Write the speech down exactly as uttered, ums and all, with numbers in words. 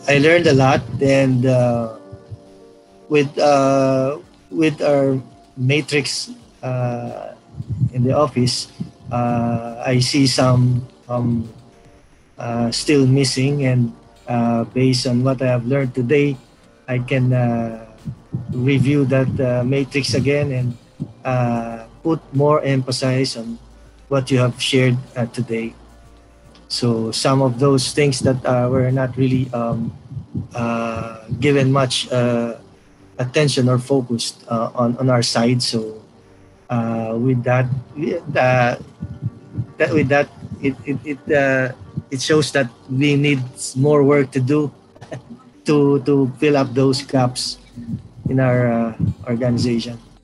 I learned a lot, and uh, with uh, with our matrix uh, in the office, uh, I see some um, uh, still missing, and uh, based on what I have learned today, I can uh, review that uh, matrix again and uh, put more emphasis on what you have shared uh, today. So some of those things that uh, were not really um, uh, given much uh, attention or focused uh, on on our side. So uh, with that, we- uh, that with that, it it it, uh, it shows that we need more work to do to to fill up those gaps in our uh, organization.